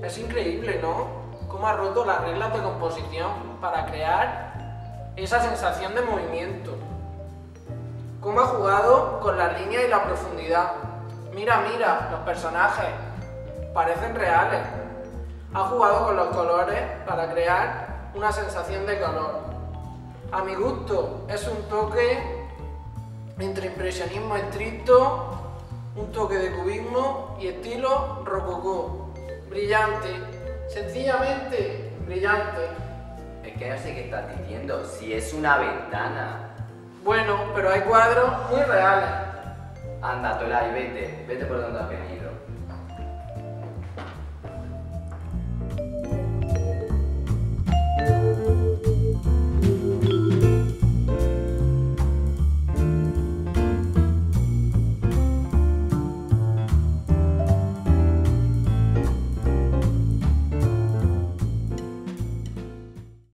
Es increíble, ¿no? Cómo ha roto las reglas de composición para crear esa sensación de movimiento. Cómo ha jugado con las líneas y la profundidad. Mira, mira, los personajes parecen reales. Ha jugado con los colores para crear una sensación de calor. A mi gusto es un toque entre impresionismo estricto, un toque de cubismo y estilo rococó. Brillante, sencillamente brillante. Es que no sé qué estás diciendo, si es una ventana. Bueno, pero hay cuadros muy reales. Anda, Tolai, vete por donde has venido.